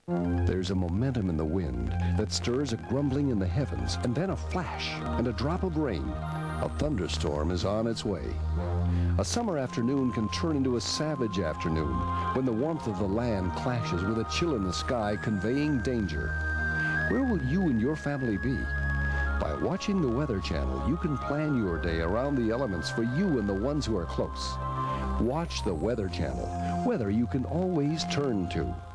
There's a momentum in the wind that stirs a grumbling in the heavens, and then a flash and a drop of rain. A thunderstorm is on its way. A summer afternoon can turn into a savage afternoon when the warmth of the land clashes with a chill in the sky conveying danger. Where will you and your family be? By watching the Weather Channel, you can plan your day around the elements for you and the ones who are close. Watch the Weather Channel, weather you can always turn to.